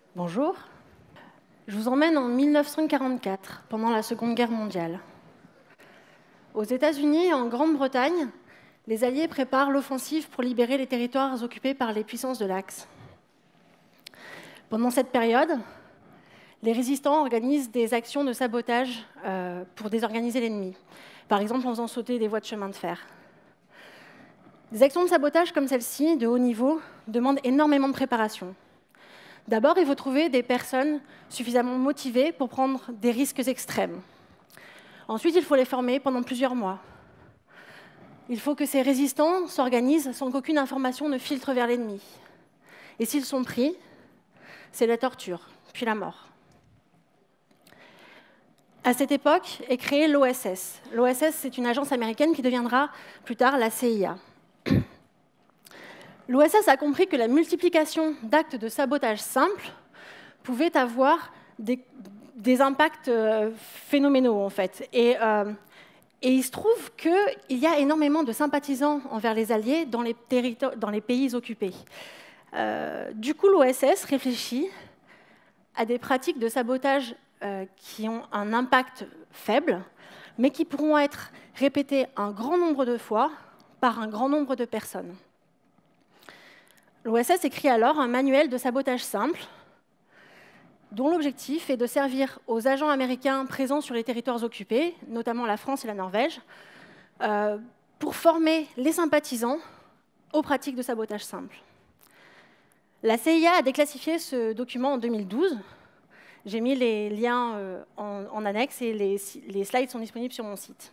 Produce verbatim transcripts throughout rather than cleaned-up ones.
Bonjour. Je vous emmène en mille neuf cent quarante-quatre, pendant la Seconde Guerre mondiale. Aux États-Unis et en Grande-Bretagne, les Alliés préparent l'offensive pour libérer les territoires occupés par les puissances de l'Axe. Pendant cette période, les résistants organisent des actions de sabotage euh, pour désorganiser l'ennemi, par exemple en faisant sauter des voies de chemin de fer. Des actions de sabotage comme celle-ci, de haut niveau, demandent énormément de préparation. D'abord, il faut trouver des personnes suffisamment motivées pour prendre des risques extrêmes. Ensuite, il faut les former pendant plusieurs mois. Il faut que ces résistants s'organisent sans qu'aucune information ne filtre vers l'ennemi. Et s'ils sont pris, c'est la torture, puis la mort. À cette époque est créée l'O S S. L'O S S, c'est une agence américaine qui deviendra plus tard la C I A. L'O S S a compris que la multiplication d'actes de sabotage simples pouvait avoir des, des impacts euh, phénoménaux, en fait. Et, euh, et il se trouve qu'il y a énormément de sympathisants envers les Alliés dans les, dans les pays occupés. Euh, du coup, l'O S S réfléchit à des pratiques de sabotage euh, qui ont un impact faible, mais qui pourront être répétées un grand nombre de fois par un grand nombre de personnes. L'O S S écrit alors un manuel de sabotage simple, dont l'objectif est de servir aux agents américains présents sur les territoires occupés, notamment la France et la Norvège, euh, pour former les sympathisants aux pratiques de sabotage simple. La C I A a déclassifié ce document en deux mille douze. J'ai mis les liens euh, en, en annexe et les, les slides sont disponibles sur mon site.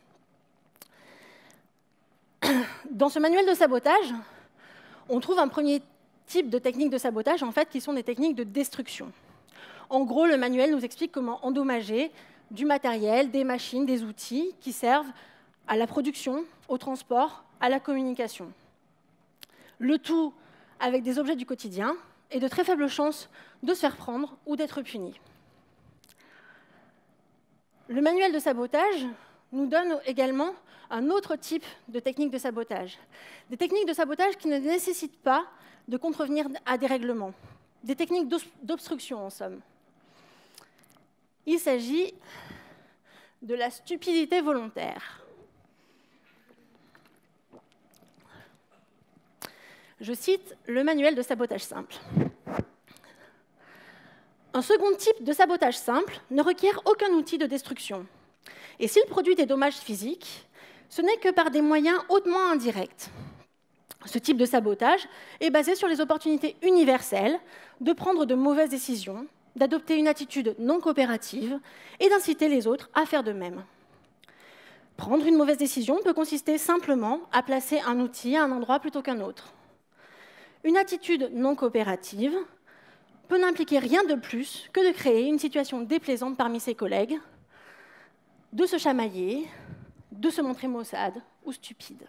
Dans ce manuel de sabotage, on trouve un premier type de techniques de sabotage, en fait, qui sont des techniques de destruction. En gros, le manuel nous explique comment endommager du matériel, des machines, des outils qui servent à la production, au transport, à la communication. Le tout avec des objets du quotidien et de très faibles chances de se faire prendre ou d'être puni. Le manuel de sabotage nous donne également un autre type de techniques de sabotage. Des techniques de sabotage qui ne nécessitent pas de contrevenir à des règlements. Des techniques d'obstruction, en somme. Il s'agit de la stupidité volontaire. Je cite le manuel de sabotage simple. Un second type de sabotage simple ne requiert aucun outil de destruction. Et s'il produit des dommages physiques, ce n'est que par des moyens hautement indirects. Ce type de sabotage est basé sur les opportunités universelles de prendre de mauvaises décisions, d'adopter une attitude non coopérative et d'inciter les autres à faire de même. Prendre une mauvaise décision peut consister simplement à placer un outil à un endroit plutôt qu'un autre. Une attitude non coopérative peut n'impliquer rien de plus que de créer une situation déplaisante parmi ses collègues, de se chamailler, de se montrer maussade ou stupide.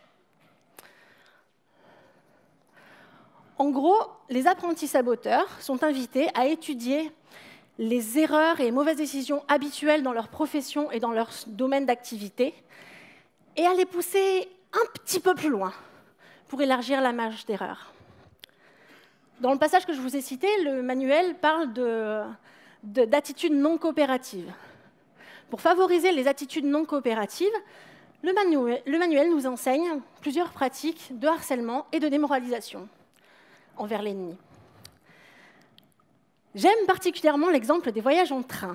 En gros, les apprentis saboteurs sont invités à étudier les erreurs et mauvaises décisions habituelles dans leur profession et dans leur domaine d'activité et à les pousser un petit peu plus loin pour élargir la marge d'erreur. Dans le passage que je vous ai cité, le manuel parle de, de, d'attitudes non coopératives. Pour favoriser les attitudes non coopératives, le manuel, le manuel nous enseigne plusieurs pratiques de harcèlement et de démoralisation envers l'ennemi. J'aime particulièrement l'exemple des voyages en train.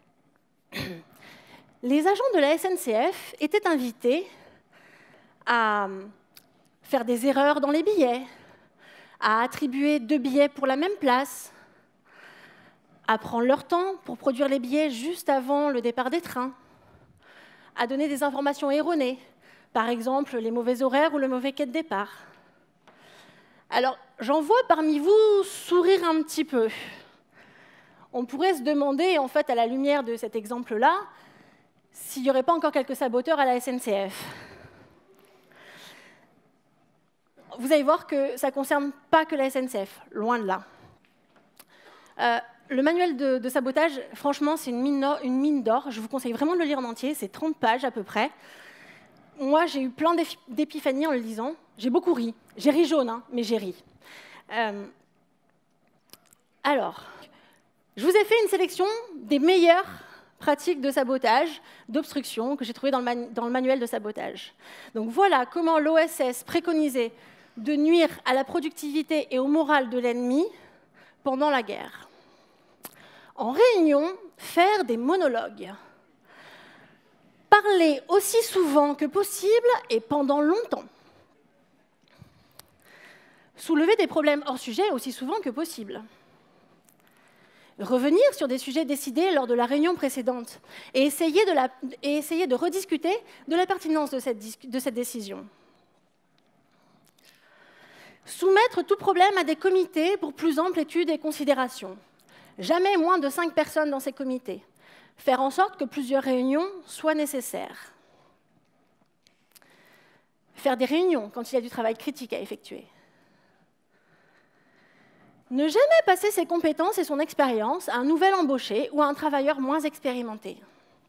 Les agents de la S N C F étaient invités à faire des erreurs dans les billets, à attribuer deux billets pour la même place, à prendre leur temps pour produire les billets juste avant le départ des trains, à donner des informations erronées, par exemple les mauvais horaires ou le mauvais quai de départ. Alors, j'en vois parmi vous sourire un petit peu. On pourrait se demander, en fait, à la lumière de cet exemple-là, s'il n'y aurait pas encore quelques saboteurs à la S N C F. Vous allez voir que ça ne concerne pas que la S N C F, loin de là. Euh, le manuel de, de sabotage, franchement, c'est une mine d'or. Je vous conseille vraiment de le lire en entier, c'est trente pages à peu près. Moi, j'ai eu plein d'épiphanies en le lisant. J'ai beaucoup ri. J'ai ri jaune, hein, mais j'ai ri. Euh, alors, Je vous ai fait une sélection des meilleures pratiques de sabotage, d'obstruction, que j'ai trouvées dans, dans le manuel de sabotage. Donc voilà comment l'O S S préconisait de nuire à la productivité et au moral de l'ennemi pendant la guerre. En réunion, faire des monologues. Parler aussi souvent que possible et pendant longtemps. Soulever des problèmes hors sujet aussi souvent que possible. Revenir sur des sujets décidés lors de la réunion précédente et essayer de, la, et essayer de rediscuter de la pertinence de cette, de cette décision. Soumettre tout problème à des comités pour plus ample étude et considération. Jamais moins de cinq personnes dans ces comités. Faire en sorte que plusieurs réunions soient nécessaires. Faire des réunions quand il y a du travail critique à effectuer. Ne jamais passer ses compétences et son expérience à un nouvel embauché ou à un travailleur moins expérimenté.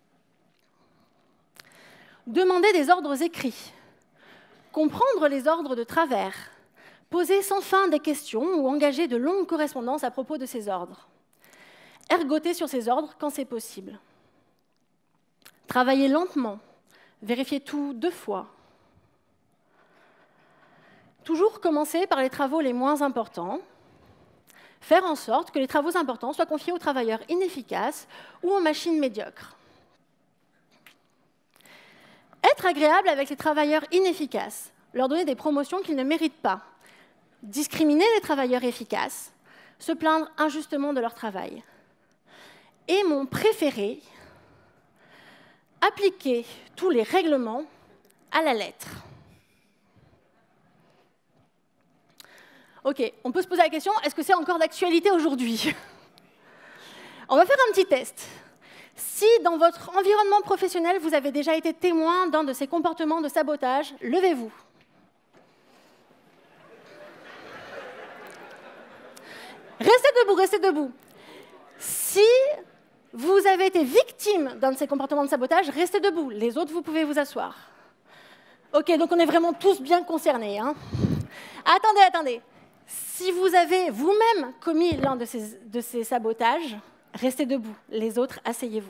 Demander des ordres écrits. Comprendre les ordres de travers. Poser sans fin des questions ou engager de longues correspondances à propos de ces ordres. Ergoter sur ces ordres quand c'est possible. Travailler lentement. Vérifier tout deux fois. Toujours commencer par les travaux les moins importants. Faire en sorte que les travaux importants soient confiés aux travailleurs inefficaces ou aux machines médiocres. Être agréable avec les travailleurs inefficaces, leur donner des promotions qu'ils ne méritent pas. Discriminer les travailleurs efficaces, se plaindre injustement de leur travail. Et mon préféré, appliquer tous les règlements à la lettre. Ok, on peut se poser la question, est-ce que c'est encore d'actualité aujourd'hui? On va faire un petit test. Si dans votre environnement professionnel, vous avez déjà été témoin d'un de ces comportements de sabotage, levez-vous. Restez debout, restez debout. Si vous avez été victime d'un de ces comportements de sabotage, restez debout. Les autres, vous pouvez vous asseoir. Ok, donc on est vraiment tous bien concernés. Hein. Attendez, attendez. Si vous avez vous-même commis l'un de ces, de ces sabotages, restez debout. Les autres, asseyez-vous.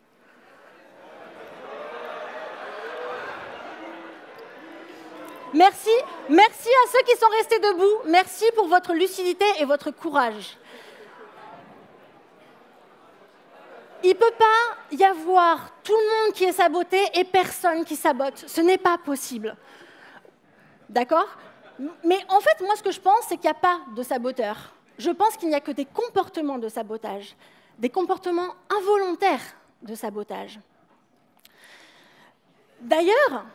Merci, merci à ceux qui sont restés debout. Merci pour votre lucidité et votre courage. Il ne peut pas y avoir tout le monde qui est saboté et personne qui sabote. Ce n'est pas possible. D'accord ? Mais en fait, moi, ce que je pense, c'est qu'il n'y a pas de saboteur. Je pense qu'il n'y a que des comportements de sabotage, des comportements involontaires de sabotage. D'ailleurs,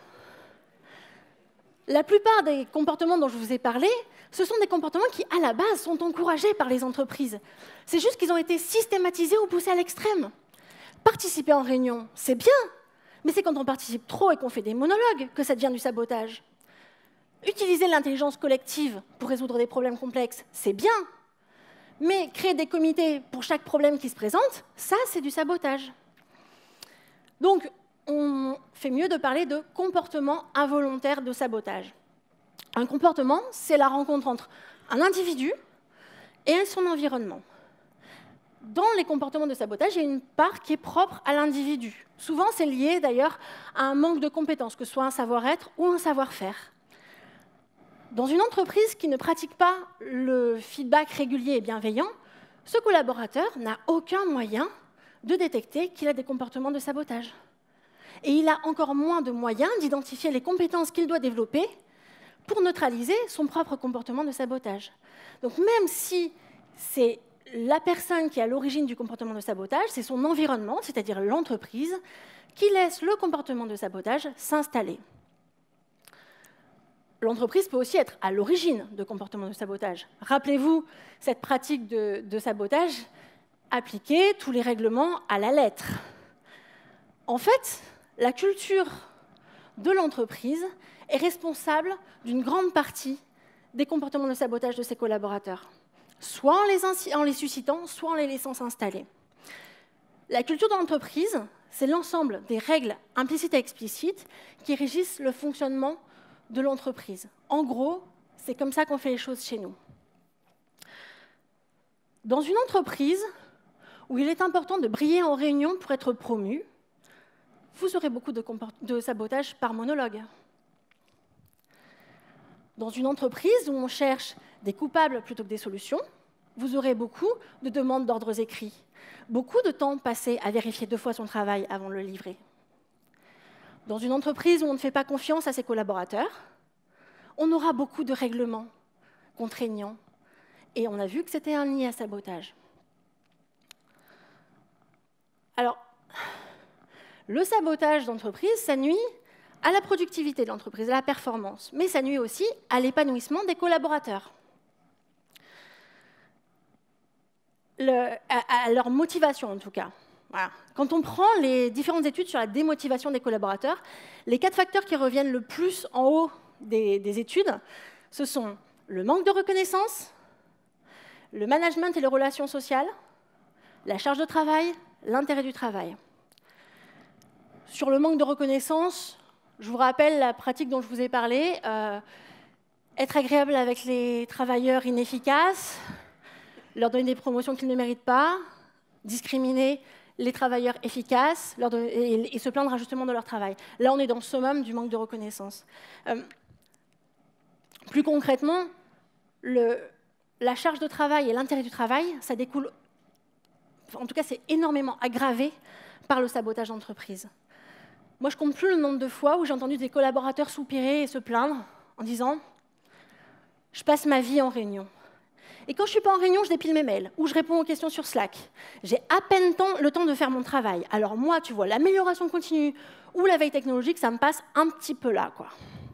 la plupart des comportements dont je vous ai parlé, ce sont des comportements qui, à la base, sont encouragés par les entreprises. C'est juste qu'ils ont été systématisés ou poussés à l'extrême. Participer en réunion, c'est bien, mais c'est quand on participe trop et qu'on fait des monologues que ça devient du sabotage. Utiliser l'intelligence collective pour résoudre des problèmes complexes, c'est bien, mais créer des comités pour chaque problème qui se présente, ça, c'est du sabotage. Donc, on fait mieux de parler de comportement involontaire de sabotage. Un comportement, c'est la rencontre entre un individu et son environnement. Dans les comportements de sabotage, il y a une part qui est propre à l'individu. Souvent, c'est lié d'ailleurs à un manque de compétences, que ce soit un savoir-être ou un savoir-faire. Dans une entreprise qui ne pratique pas le feedback régulier et bienveillant, ce collaborateur n'a aucun moyen de détecter qu'il a des comportements de sabotage. Et il a encore moins de moyens d'identifier les compétences qu'il doit développer pour neutraliser son propre comportement de sabotage. Donc même si c'est la personne qui est à l'origine du comportement de sabotage, c'est son environnement, c'est-à-dire l'entreprise, qui laisse le comportement de sabotage s'installer. L'entreprise peut aussi être à l'origine de comportements de sabotage. Rappelez-vous cette pratique de, de sabotage, appliquer tous les règlements à la lettre. En fait, la culture de l'entreprise est responsable d'une grande partie des comportements de sabotage de ses collaborateurs, soit en les, en les suscitant, soit en les laissant s'installer. La culture de l'entreprise, c'est l'ensemble des règles implicites et explicites qui régissent le fonctionnement de l'entreprise. En gros, c'est comme ça qu'on fait les choses chez nous. Dans une entreprise, où il est important de briller en réunion pour être promu, vous aurez beaucoup de, de sabotage par monologue. Dans une entreprise où on cherche des coupables plutôt que des solutions, vous aurez beaucoup de demandes d'ordres écrits, beaucoup de temps passé à vérifier deux fois son travail avant de le livrer. Dans une entreprise où on ne fait pas confiance à ses collaborateurs, on aura beaucoup de règlements contraignants. Et on a vu que c'était un nid à sabotage. Alors, le sabotage d'entreprise, ça nuit à la productivité de l'entreprise, à la performance, mais ça nuit aussi à l'épanouissement des collaborateurs. Le, à, à leur motivation, en tout cas. Voilà. Quand on prend les différentes études sur la démotivation des collaborateurs, les quatre facteurs qui reviennent le plus en haut des, des études, ce sont le manque de reconnaissance, le management et les relations sociales, la charge de travail, l'intérêt du travail. Sur le manque de reconnaissance, je vous rappelle la pratique dont je vous ai parlé, euh, être agréable avec les travailleurs inefficaces, leur donner des promotions qu'ils ne méritent pas, discriminer les travailleurs efficaces leur donner, et, et se plaindre justement de leur travail. Là, on est dans le summum du manque de reconnaissance. Euh, plus concrètement, le, la charge de travail et l'intérêt du travail, ça découle, en tout cas, c'est énormément aggravé par le sabotage d'entreprise. Moi, je ne compte plus le nombre de fois où j'ai entendu des collaborateurs soupirer et se plaindre en disant « je passe ma vie en réunion ». Et quand je ne suis pas en réunion, je dépile mes mails ou je réponds aux questions sur Slack. J'ai à peine temps, le temps de faire mon travail. Alors moi, tu vois, l'amélioration continue ou la veille technologique, ça me passe un petit peu là, quoi.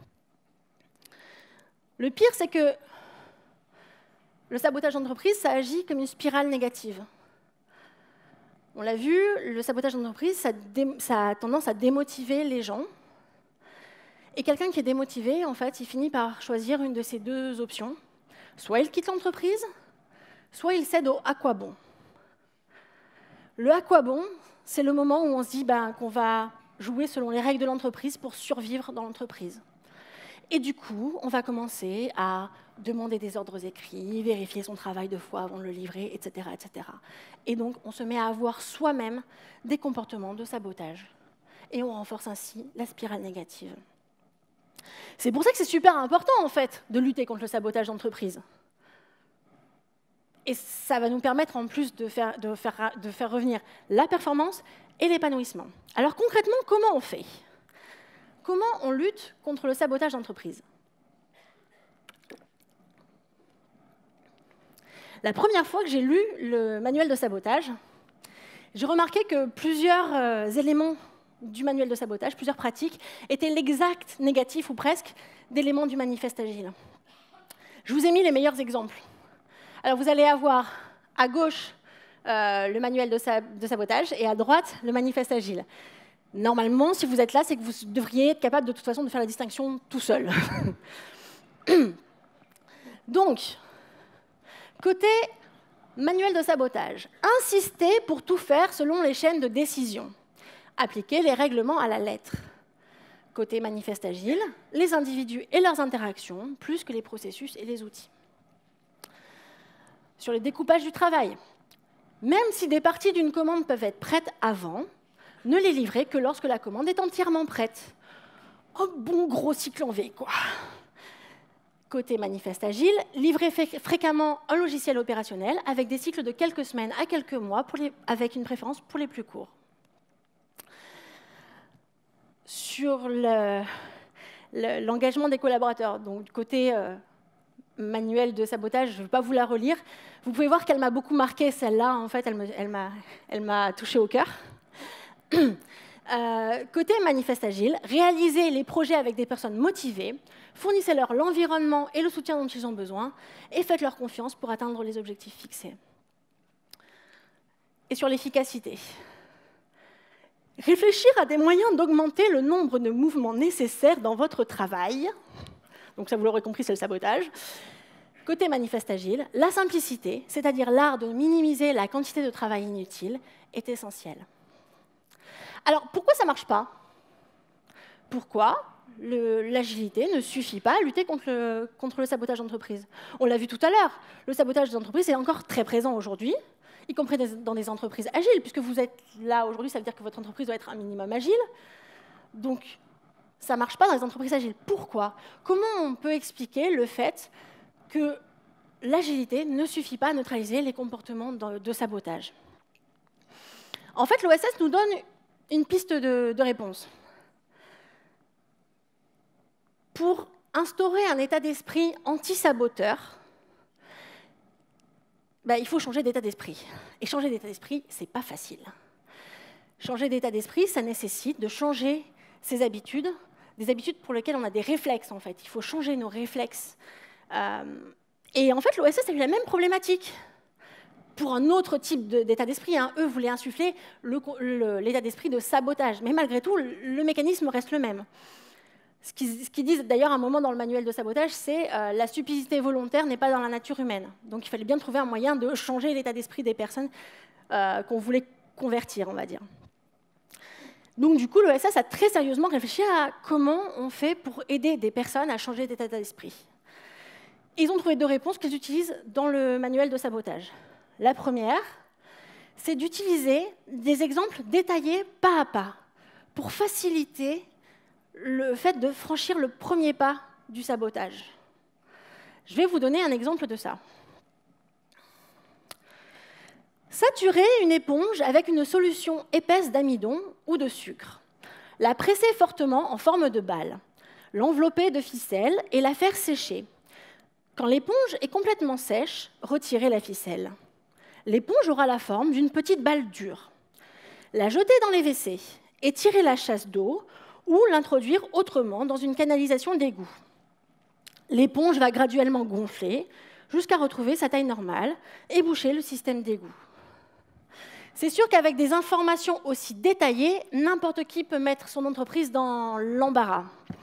Le pire, c'est que le sabotage d'entreprise, ça agit comme une spirale négative. On l'a vu, le sabotage d'entreprise, ça, ça a tendance à démotiver les gens. Et quelqu'un qui est démotivé, en fait, il finit par choisir une de ces deux options. Soit il quitte l'entreprise, soit il cède au « à quoi bon ». Le « à quoi bon », c'est le moment où on se dit ben, qu'on va jouer selon les règles de l'entreprise pour survivre dans l'entreprise. Et du coup, on va commencer à demander des ordres écrits, vérifier son travail deux fois avant de le livrer, et cetera, et cetera. Et donc, on se met à avoir soi-même des comportements de sabotage. Et on renforce ainsi la spirale négative. C'est pour ça que c'est super important, en fait, de lutter contre le sabotage d'entreprise. Et ça va nous permettre, en plus, de faire, de faire, de faire revenir la performance et l'épanouissement. Alors, concrètement, comment on fait ? Comment on lutte contre le sabotage d'entreprise ? La première fois que j'ai lu le manuel de sabotage, j'ai remarqué que plusieurs euh, éléments du manuel de sabotage, plusieurs pratiques, étaient l'exact négatif, ou presque, d'éléments du manifeste agile. Je vous ai mis les meilleurs exemples. Alors vous allez avoir à gauche euh, le manuel de, sa de sabotage et à droite le manifeste agile. Normalement, si vous êtes là, c'est que vous devriez être capable de toute façon de faire la distinction tout seul. Donc, côté manuel de sabotage, insister pour tout faire selon les chaînes de décision. Appliquer les règlements à la lettre. Côté manifeste agile, les individus et leurs interactions, plus que les processus et les outils. Sur le découpage du travail, même si des parties d'une commande peuvent être prêtes avant, ne les livrez que lorsque la commande est entièrement prête. Un bon gros cycle en V, quoi. Côté manifeste agile, livrez fréquemment un logiciel opérationnel avec des cycles de quelques semaines à quelques mois, pour les, avec une préférence pour les plus courts. Sur l'engagement le, le, des collaborateurs, donc côté euh, manuel de sabotage, je ne vais pas vous la relire. Vous pouvez voir qu'elle m'a beaucoup marqué, celle-là, en fait, elle m'a elle m'a touchée au cœur. Euh, côté manifeste agile, réalisez les projets avec des personnes motivées, fournissez-leur l'environnement et le soutien dont ils ont besoin, et faites-leur confiance pour atteindre les objectifs fixés. Et sur l'efficacité, réfléchir à des moyens d'augmenter le nombre de mouvements nécessaires dans votre travail. Donc ça, vous l'aurez compris, c'est le sabotage. Côté manifeste agile, la simplicité, c'est-à-dire l'art de minimiser la quantité de travail inutile, est essentielle. Alors, pourquoi ça ne marche pas? Pourquoi l'agilité ne suffit pas à lutter contre le, contre le sabotage d'entreprise? On l'a vu tout à l'heure, le sabotage d'entreprise est encore très présent aujourd'hui, y compris dans des entreprises agiles, puisque vous êtes là aujourd'hui, ça veut dire que votre entreprise doit être un minimum agile. Donc, ça ne marche pas dans les entreprises agiles. Pourquoi? Comment on peut expliquer le fait que l'agilité ne suffit pas à neutraliser les comportements de sabotage? En fait, l'O S S nous donne une piste de, de réponse. Pour instaurer un état d'esprit anti-saboteur, ben, il faut changer d'état d'esprit. Et changer d'état d'esprit, ce n'est pas facile. Changer d'état d'esprit, ça nécessite de changer ses habitudes, des habitudes pour lesquelles on a des réflexes, en fait. Il faut changer nos réflexes. Euh, et en fait, l'O S S a eu la même problématique pour un autre type d'état d'esprit. Hein. Eux voulaient insuffler l'état d'esprit de sabotage. Mais malgré tout, le, le mécanisme reste le même. Ce qu'ils ce qu'ils disent d'ailleurs à un moment dans le manuel de sabotage, c'est euh, la stupidité volontaire n'est pas dans la nature humaine. Donc il fallait bien trouver un moyen de changer l'état d'esprit des personnes euh, qu'on voulait convertir, on va dire. Donc du coup, l'O S S a très sérieusement réfléchi à comment on fait pour aider des personnes à changer d'état d'esprit. Ils ont trouvé deux réponses qu'ils utilisent dans le manuel de sabotage. La première, c'est d'utiliser des exemples détaillés pas à pas pour faciliter le fait de franchir le premier pas du sabotage. Je vais vous donner un exemple de ça. Saturer une éponge avec une solution épaisse d'amidon ou de sucre. La presser fortement en forme de balle. L'envelopper de ficelle et la faire sécher. Quand l'éponge est complètement sèche, retirez la ficelle. L'éponge aura la forme d'une petite balle dure. La jeter dans les W C et tirer la chasse d'eau ou l'introduire autrement dans une canalisation d'égout. L'éponge va graduellement gonfler jusqu'à retrouver sa taille normale et boucher le système d'égout. C'est sûr qu'avec des informations aussi détaillées, n'importe qui peut mettre son entreprise dans l'embarras.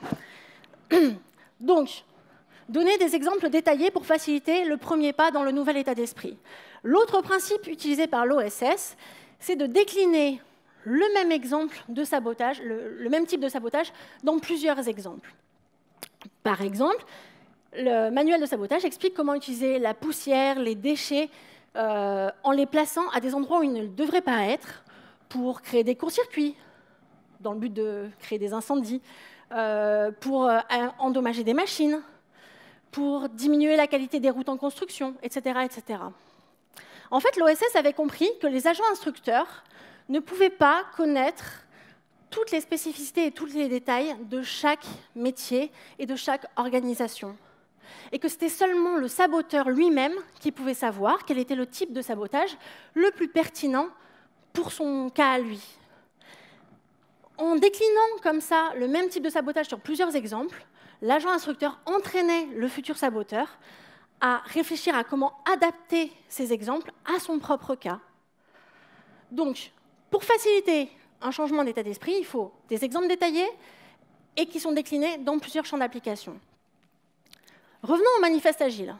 Donc, donner des exemples détaillés pour faciliter le premier pas dans le nouvel état d'esprit. L'autre principe utilisé par l'O S S, c'est de décliner le même exemple de sabotage, le, le même type de sabotage, dans plusieurs exemples. Par exemple, le manuel de sabotage explique comment utiliser la poussière, les déchets, euh, en les plaçant à des endroits où ils ne devraient pas être, pour créer des court-circuits, dans le but de créer des incendies, euh, pour euh, endommager des machines, pour diminuer la qualité des routes en construction, et cetera, et cetera. En fait, l'O S S avait compris que les agents instructeurs ne pouvaient pas connaître toutes les spécificités et tous les détails de chaque métier et de chaque organisation. Et que c'était seulement le saboteur lui-même qui pouvait savoir quel était le type de sabotage le plus pertinent pour son cas à lui. En déclinant comme ça le même type de sabotage sur plusieurs exemples, l'agent instructeur entraînait le futur saboteur à réfléchir à comment adapter ces exemples à son propre cas. Donc, pour faciliter un changement d'état d'esprit, il faut des exemples détaillés et qui sont déclinés dans plusieurs champs d'application. Revenons au manifeste agile.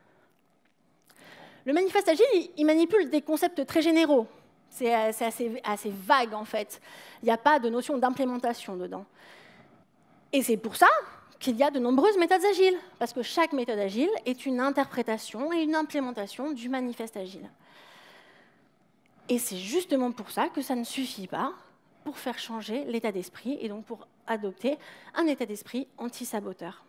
Le manifeste agile, il manipule des concepts très généraux. C'est assez, assez vague, en fait. Il n'y a pas de notion d'implémentation dedans. Et c'est pour ça qu'il y a de nombreuses méthodes agiles, parce que chaque méthode agile est une interprétation et une implémentation du manifeste agile. Et c'est justement pour ça que ça ne suffit pas pour faire changer l'état d'esprit et donc pour adopter un état d'esprit anti-saboteur.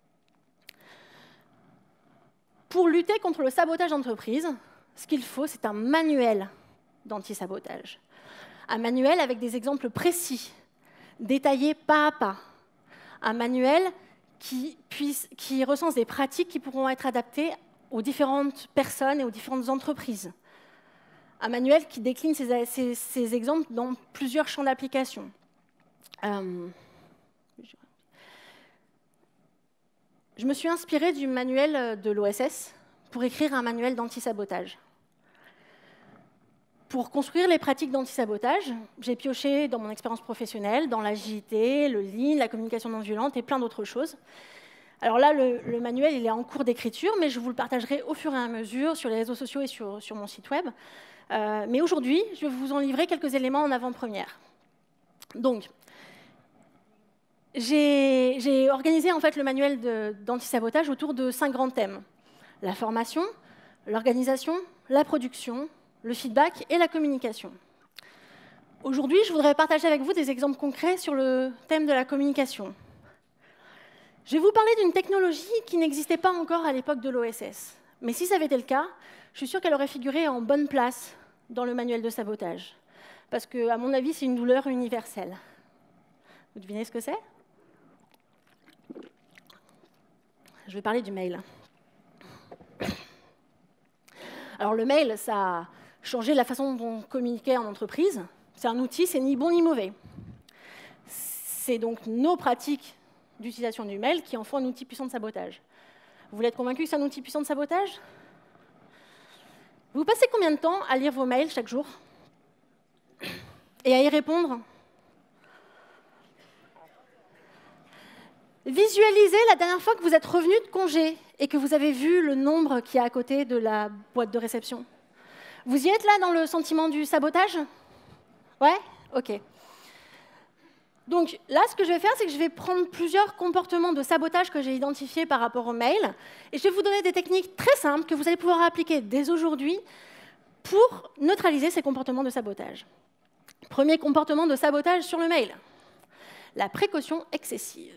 Pour lutter contre le sabotage d'entreprise, ce qu'il faut, c'est un manuel d'anti-sabotage. Un manuel avec des exemples précis, détaillés pas à pas. Un manuel qui, puisse, qui recense des pratiques qui pourront être adaptées aux différentes personnes et aux différentes entreprises. Un manuel qui décline ces, ces, ces exemples dans plusieurs champs d'application. Euh, je me suis inspirée du manuel de l'O S S pour écrire un manuel d'anti-sabotage. Pour construire les pratiques d'anti-sabotage, j'ai pioché dans mon expérience professionnelle, dans l'agilité, le lean, la communication non violente et plein d'autres choses. Alors là, le, le manuel il est en cours d'écriture, mais je vous le partagerai au fur et à mesure sur les réseaux sociaux et sur, sur mon site web. Euh, mais aujourd'hui, je vais vous en livrer quelques éléments en avant-première. Donc, j'ai organisé en fait le manuel d'anti-sabotage autour de cinq grands thèmes. La formation, l'organisation, la production, le feedback et la communication. Aujourd'hui, je voudrais partager avec vous des exemples concrets sur le thème de la communication. Je vais vous parler d'une technologie qui n'existait pas encore à l'époque de l'O S S. Mais si ça avait été le cas, je suis sûre qu'elle aurait figuré en bonne place dans le manuel de sabotage. Parce que, à mon avis, c'est une douleur universelle. Vous devinez ce que c'est? Je vais parler du mail. Alors le mail, ça a changé la façon dont on communiquait en entreprise. C'est un outil, c'est ni bon ni mauvais. C'est donc nos pratiques d'utilisation du mail qui en font un outil puissant de sabotage. Vous voulez être convaincu que c'est un outil puissant de sabotage? Vous passez combien de temps à lire vos mails chaque jour? Et à y répondre? Visualisez la dernière fois que vous êtes revenu de congé et que vous avez vu le nombre qui est à côté de la boîte de réception. Vous y êtes là dans le sentiment du sabotage? Ouais? Ok. Donc là, ce que je vais faire, c'est que je vais prendre plusieurs comportements de sabotage que j'ai identifiés par rapport au mail, et je vais vous donner des techniques très simples que vous allez pouvoir appliquer dès aujourd'hui pour neutraliser ces comportements de sabotage. Premier comportement de sabotage sur le mail, la précaution excessive.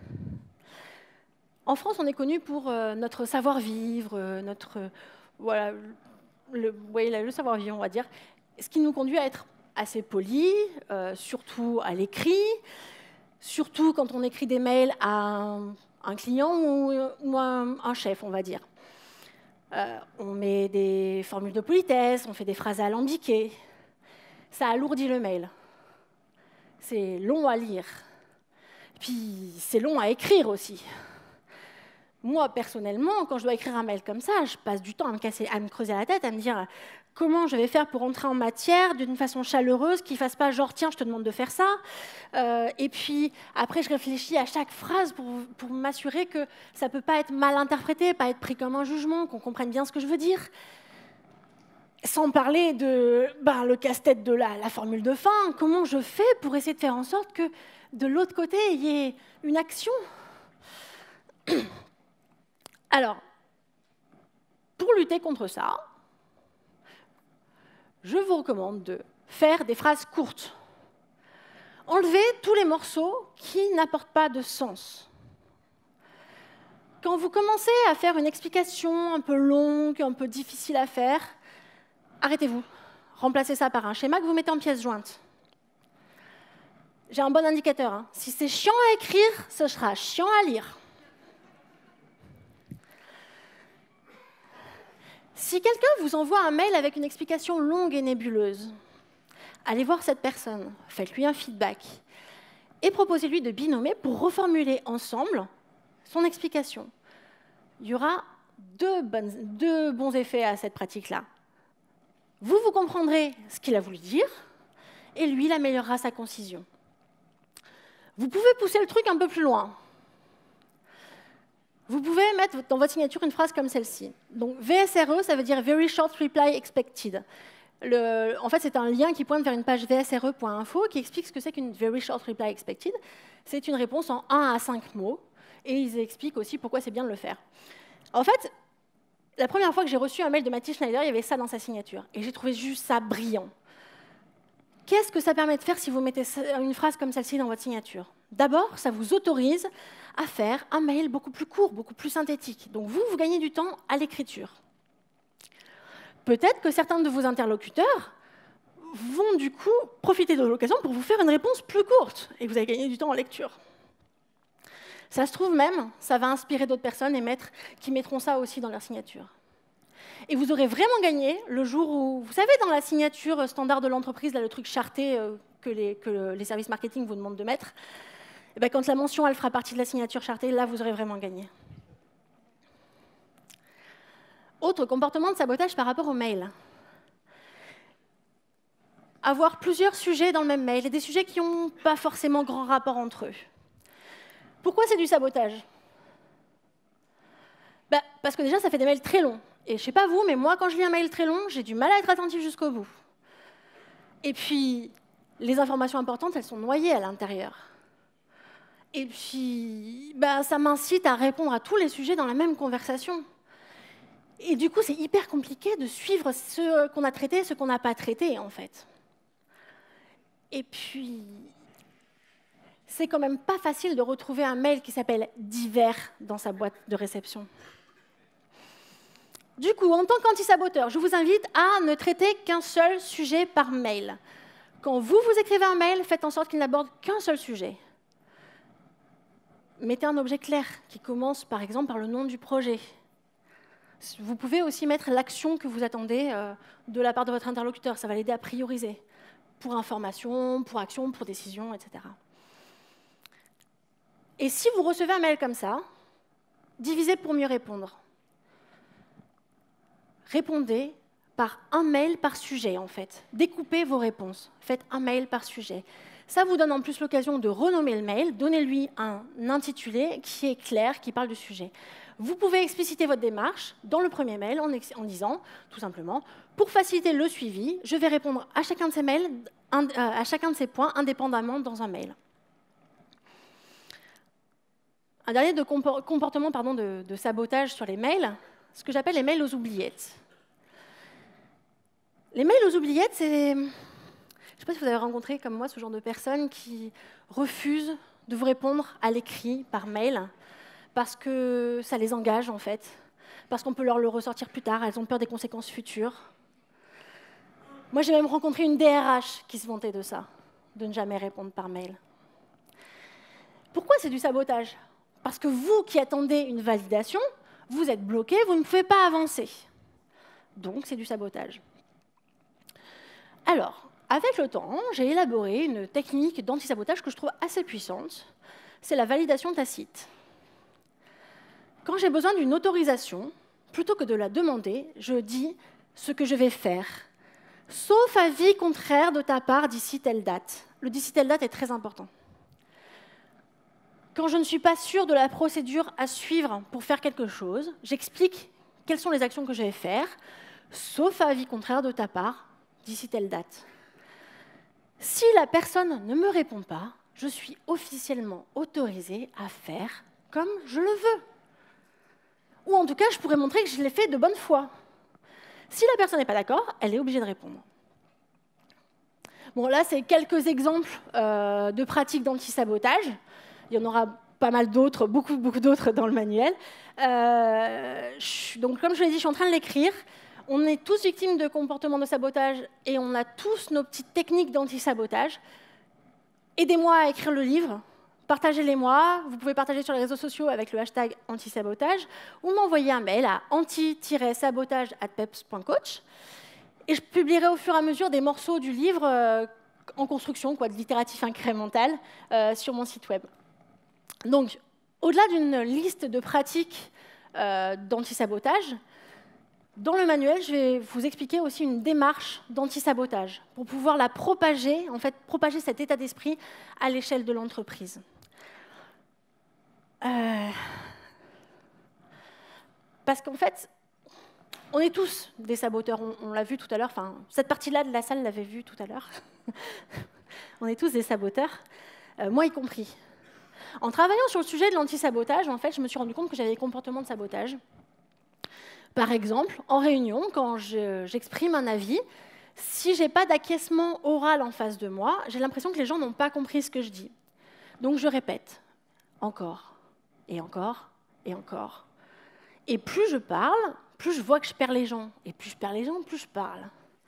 En France, on est connu pour euh, notre savoir-vivre, euh, notre euh, voilà, le, ouais, le savoir-vivre, on va dire, ce qui nous conduit à être assez poli, euh, surtout à l'écrit, surtout quand on écrit des mails à un, un client ou, ou un, un chef, on va dire. Euh, on met des formules de politesse, on fait des phrases alambiquées. Ça alourdit le mail. C'est long à lire. Puis c'est long à écrire aussi. Moi, personnellement, quand je dois écrire un mail comme ça, je passe du temps à me, casser, à me creuser la tête, à me dire comment je vais faire pour entrer en matière d'une façon chaleureuse, qui ne fasse pas genre « tiens, je te demande de faire ça euh, ». Et puis après, je réfléchis à chaque phrase pour, pour m'assurer que ça ne peut pas être mal interprété, pas être pris comme un jugement, qu'on comprenne bien ce que je veux dire. Sans parler de ben, le casse-tête de la, la formule de fin, comment je fais pour essayer de faire en sorte que de l'autre côté, il y ait une action. Alors, pour lutter contre ça, je vous recommande de faire des phrases courtes. Enlevez tous les morceaux qui n'apportent pas de sens. Quand vous commencez à faire une explication un peu longue, un peu difficile à faire, arrêtez-vous. Remplacez ça par un schéma que vous mettez en pièces jointes. J'ai un bon indicateur. Hein. Si c'est chiant à écrire, ce sera chiant à lire. Si quelqu'un vous envoie un mail avec une explication longue et nébuleuse, allez voir cette personne, faites-lui un feedback et proposez-lui de binômer pour reformuler ensemble son explication. Il y aura deux, bonnes, deux bons effets à cette pratique-là. Vous, vous comprendrez ce qu'il a voulu dire et lui, il améliorera sa concision. Vous pouvez pousser le truc un peu plus loin. Vous pouvez mettre dans votre signature une phrase comme celle-ci. Donc V S R E, ça veut dire Very Short Reply Expected. Le, en fait, c'est un lien qui pointe vers une page V S R E point info qui explique ce que c'est qu'une Very Short Reply Expected. C'est une réponse en un à cinq mots. Et ils expliquent aussi pourquoi c'est bien de le faire. En fait, la première fois que j'ai reçu un mail de Mathilde Schneider, il y avait ça dans sa signature. Et j'ai trouvé juste ça brillant. Qu'est-ce que ça permet de faire si vous mettez une phrase comme celle-ci dans votre signature? D'abord, ça vous autorise à faire un mail beaucoup plus court, beaucoup plus synthétique. Donc vous, vous gagnez du temps à l'écriture. Peut-être que certains de vos interlocuteurs vont du coup profiter de l'occasion pour vous faire une réponse plus courte, et vous allez gagner du temps en lecture. Ça se trouve même, ça va inspirer d'autres personnes et mettre, qui mettront ça aussi dans leur signature. Et vous aurez vraiment gagné le jour où, vous savez, dans la signature standard de l'entreprise, là, le truc charté euh, que, les, que les services marketing vous demandent de mettre, et bien, quand la mention elle fera partie de la signature chartée, là, vous aurez vraiment gagné. Autre comportement de sabotage par rapport au mail. Avoir plusieurs sujets dans le même mail, et des sujets qui n'ont pas forcément grand rapport entre eux. Pourquoi c'est du sabotage? Ben, parce que déjà, ça fait des mails très longs. Et je ne sais pas vous, mais moi, quand je lis un mail très long, j'ai du mal à être attentif jusqu'au bout. Et puis, les informations importantes, elles sont noyées à l'intérieur. Et puis, ben, ça m'incite à répondre à tous les sujets dans la même conversation. Et du coup, c'est hyper compliqué de suivre ce qu'on a traité et ce qu'on n'a pas traité, en fait. Et puis, c'est quand même pas facile de retrouver un mail qui s'appelle « divers » dans sa boîte de réception. Du coup, en tant qu'anti-saboteur, je vous invite à ne traiter qu'un seul sujet par mail. Quand vous vous écrivez un mail, faites en sorte qu'il n'aborde qu'un seul sujet. Mettez un objet clair qui commence, par exemple, par le nom du projet. Vous pouvez aussi mettre l'action que vous attendez euh, de la part de votre interlocuteur. Ça va l'aider à prioriser pour information, pour action, pour décision, et cetera. Et si vous recevez un mail comme ça, divisez pour mieux répondre. Répondez par un mail par sujet, en fait. Découpez vos réponses. Faites un mail par sujet. Ça vous donne en plus l'occasion de renommer le mail. Donnez-lui un intitulé qui est clair, qui parle du sujet. Vous pouvez expliciter votre démarche dans le premier mail en, en disant, tout simplement, pour faciliter le suivi, je vais répondre à chacun de ces mails, un, euh, à chacun de ces points indépendamment dans un mail. Un dernier de compor comportement pardon, de, de sabotage sur les mails, ce que j'appelle les mails aux oubliettes. Les mails aux oubliettes, c'est... Je ne sais pas si vous avez rencontré comme moi ce genre de personnes qui refusent de vous répondre à l'écrit par mail parce que ça les engage en fait, parce qu'on peut leur le ressortir plus tard, elles ont peur des conséquences futures. Moi j'ai même rencontré une D R H qui se vantait de ça, de ne jamais répondre par mail. Pourquoi c'est du sabotage? Parce que vous qui attendez une validation, vous êtes bloqué, vous ne pouvez pas avancer. Donc c'est du sabotage. Alors, avec le temps, j'ai élaboré une technique d'anti-sabotage que je trouve assez puissante. C'est la validation tacite. Quand j'ai besoin d'une autorisation, plutôt que de la demander, je dis ce que je vais faire, sauf avis contraire de ta part d'ici telle date. Le d'ici telle date est très important. Quand je ne suis pas sûre de la procédure à suivre pour faire quelque chose, j'explique quelles sont les actions que je vais faire, sauf avis contraire de ta part d'ici telle date. Si la personne ne me répond pas, je suis officiellement autorisée à faire comme je le veux. Ou en tout cas, je pourrais montrer que je l'ai fait de bonne foi. Si la personne n'est pas d'accord, elle est obligée de répondre. Bon, là, c'est quelques exemples euh, de pratiques d'anti-sabotage. Il y en aura pas mal d'autres, beaucoup, beaucoup d'autres dans le manuel. Euh, je, donc, comme je l'ai dit, je suis en train de l'écrire. On est tous victimes de comportements de sabotage et on a tous nos petites techniques d'anti-sabotage. Aidez-moi à écrire le livre. Partagez-les-moi. Vous pouvez partager sur les réseaux sociaux avec le hashtag anti-sabotage ou m'envoyer un mail à anti tiret sabotage arobase peps point coach. Et je publierai au fur et à mesure des morceaux du livre euh, en construction, quoi, de l'itératif incrémental, euh, sur mon site web. Donc, au-delà d'une liste de pratiques euh, d'anti-sabotage, dans le manuel, je vais vous expliquer aussi une démarche d'anti-sabotage pour pouvoir la propager, en fait, propager cet état d'esprit à l'échelle de l'entreprise. Euh... Parce qu'en fait, on est tous des saboteurs, on, on l'a vu tout à l'heure, enfin, cette partie-là de la salle l'avait vu tout à l'heure. On est tous des saboteurs, euh, moi y compris. En travaillant sur le sujet de l'anti-sabotage, en fait, je me suis rendu compte que j'avais des comportements de sabotage. Par exemple, en réunion, quand j'exprime un avis, si je n'ai pas d'acquiescement oral en face de moi, j'ai l'impression que les gens n'ont pas compris ce que je dis. Donc je répète, encore, et encore, et encore. Et plus je parle, plus je vois que je perds les gens. Et plus je perds les gens, plus je parle.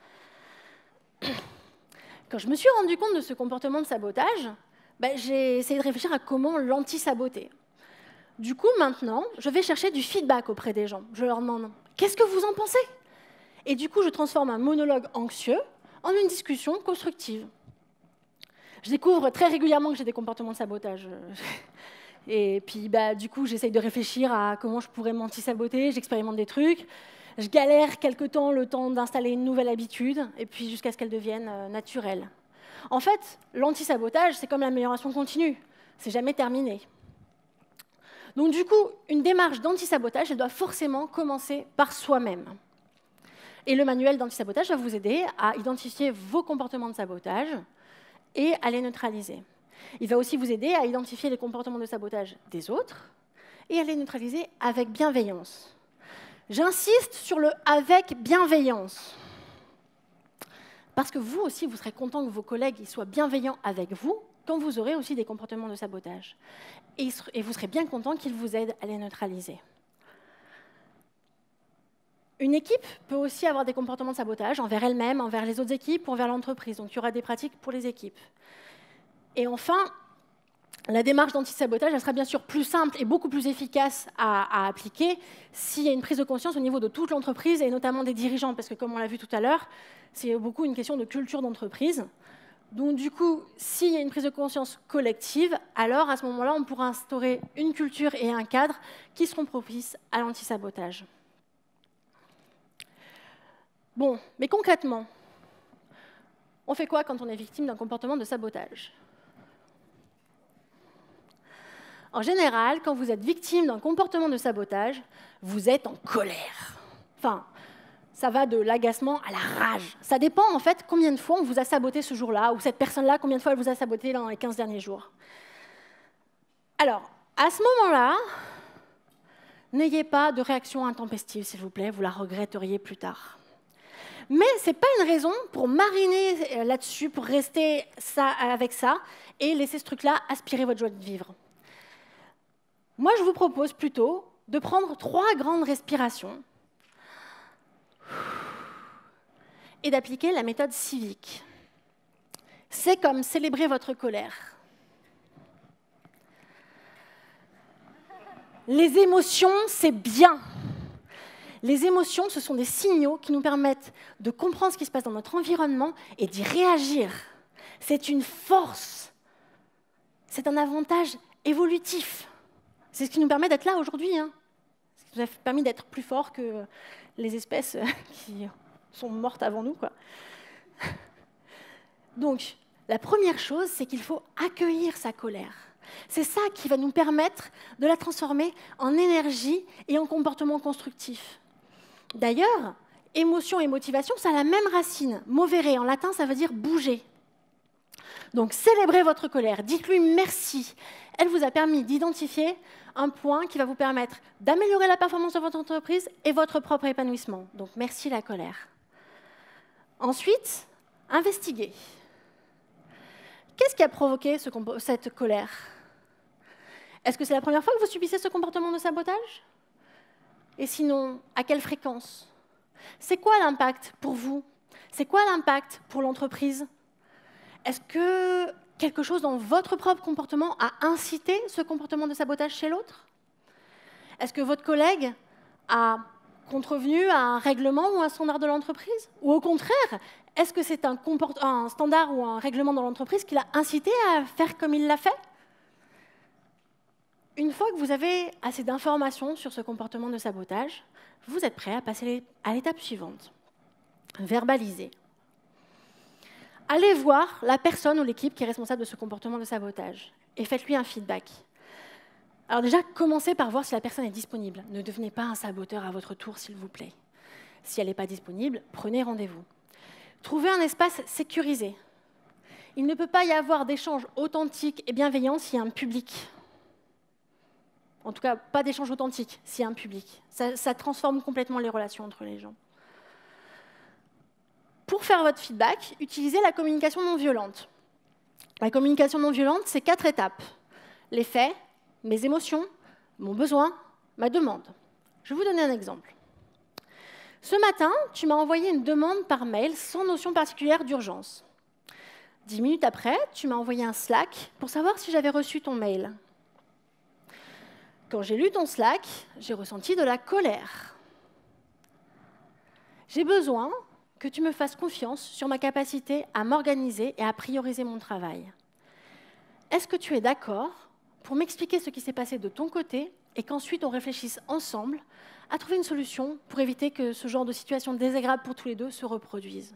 Quand je me suis rendu compte de ce comportement de sabotage, ben, j'ai essayé de réfléchir à comment l'anti-saboter. Du coup, maintenant, je vais chercher du feedback auprès des gens. Je leur demande « Qu'est-ce que vous en pensez ?» Et du coup, je transforme un monologue anxieux en une discussion constructive. Je découvre très régulièrement que j'ai des comportements de sabotage. Et puis, bah, du coup, j'essaye de réfléchir à comment je pourrais m'anti-saboter, j'expérimente des trucs. Je galère quelque temps, le temps d'installer une nouvelle habitude, et puis jusqu'à ce qu'elle devienne euh, naturelle. En fait, l'anti-sabotage, c'est comme l'amélioration continue. C'est jamais terminé. Donc du coup, une démarche d'anti-sabotage, elle doit forcément commencer par soi-même. Et le manuel d'anti-sabotage va vous aider à identifier vos comportements de sabotage et à les neutraliser. Il va aussi vous aider à identifier les comportements de sabotage des autres et à les neutraliser avec bienveillance. J'insiste sur le « avec bienveillance ». Parce que vous aussi, vous serez content que vos collègues soient bienveillants avec vous quand vous aurez aussi des comportements de sabotage. Et vous serez bien content qu'ils vous aident à les neutraliser. Une équipe peut aussi avoir des comportements de sabotage envers elle-même, envers les autres équipes, envers l'entreprise. Donc il y aura des pratiques pour les équipes. Et enfin, la démarche d'anti-sabotage, elle sera bien sûr plus simple et beaucoup plus efficace à, à appliquer s'il y a une prise de conscience au niveau de toute l'entreprise et notamment des dirigeants, parce que comme on l'a vu tout à l'heure, c'est beaucoup une question de culture d'entreprise. Donc du coup, s'il y a une prise de conscience collective, alors à ce moment-là, on pourra instaurer une culture et un cadre qui seront propices à l'anti-sabotage. Bon, mais concrètement, on fait quoi quand on est victime d'un comportement de sabotage ? En général, quand vous êtes victime d'un comportement de sabotage, vous êtes en colère. Enfin, ça va de l'agacement à la rage. Ça dépend en fait combien de fois on vous a saboté ce jour-là, ou cette personne-là, combien de fois elle vous a saboté dans les quinze derniers jours. Alors, à ce moment-là, n'ayez pas de réaction intempestive, s'il vous plaît, vous la regretteriez plus tard. Mais ce n'est pas une raison pour mariner là-dessus, pour rester ça, avec ça, et laisser ce truc-là aspirer votre joie de vivre. Moi, je vous propose plutôt de prendre trois grandes respirations et d'appliquer la méthode civique. C'est comme célébrer votre colère. Les émotions, c'est bien. Les émotions, ce sont des signaux qui nous permettent de comprendre ce qui se passe dans notre environnement et d'y réagir. C'est une force. C'est un avantage évolutif. C'est ce qui nous permet d'être là aujourd'hui. Hein. Ce qui nous a permis d'être plus forts que les espèces qui sont mortes avant nous, quoi. Donc, la première chose, c'est qu'il faut accueillir sa colère. C'est ça qui va nous permettre de la transformer en énergie et en comportement constructif. D'ailleurs, émotion et motivation, ça a la même racine. Movere, en latin, ça veut dire bouger. Donc, célébrez votre colère, dites-lui merci. Elle vous a permis d'identifier un point qui va vous permettre d'améliorer la performance de votre entreprise et votre propre épanouissement. Donc, merci la colère. Ensuite, investiguez. Qu'est-ce qui a provoqué ce, cette colère? Est-ce que c'est la première fois que vous subissez ce comportement de sabotage? Et sinon, à quelle fréquence? C'est quoi l'impact pour vous? C'est quoi l'impact pour l'entreprise? Est-ce que quelque chose dans votre propre comportement a incité ce comportement de sabotage chez l'autre? Est-ce que votre collègue a contrevenu à un règlement ou un standard de l'entreprise? Ou au contraire, est-ce que c'est un, un standard ou un règlement dans l'entreprise qui l'a incité à faire comme il l'a fait? Une fois que vous avez assez d'informations sur ce comportement de sabotage, vous êtes prêt à passer à l'étape suivante. Verbaliser. Allez voir la personne ou l'équipe qui est responsable de ce comportement de sabotage et faites-lui un feedback. Alors déjà, commencez par voir si la personne est disponible. Ne devenez pas un saboteur à votre tour, s'il vous plaît. Si elle n'est pas disponible, prenez rendez-vous. Trouvez un espace sécurisé. Il ne peut pas y avoir d'échange authentique et bienveillant s'il y a un public. En tout cas, pas d'échange authentique s'il y a un public. Ça, ça transforme complètement les relations entre les gens. Pour faire votre feedback, utilisez la communication non violente. La communication non violente, c'est quatre étapes. Les faits, mes émotions, mon besoin, ma demande. Je vais vous donner un exemple. Ce matin, tu m'as envoyé une demande par mail sans notion particulière d'urgence. Dix minutes après, tu m'as envoyé un Slack pour savoir si j'avais reçu ton mail. Quand j'ai lu ton Slack, j'ai ressenti de la colère. J'ai besoin que tu me fasses confiance sur ma capacité à m'organiser et à prioriser mon travail. Est-ce que tu es d'accord pour m'expliquer ce qui s'est passé de ton côté et qu'ensuite on réfléchisse ensemble à trouver une solution pour éviter que ce genre de situation désagréable pour tous les deux se reproduise?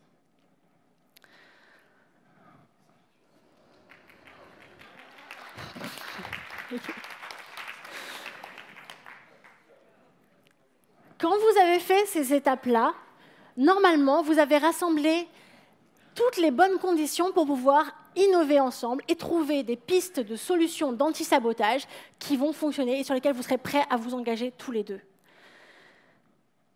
Quand vous avez fait ces étapes-là, normalement, vous avez rassemblé toutes les bonnes conditions pour pouvoir innover ensemble et trouver des pistes de solutions d'anti-sabotage qui vont fonctionner et sur lesquelles vous serez prêts à vous engager tous les deux.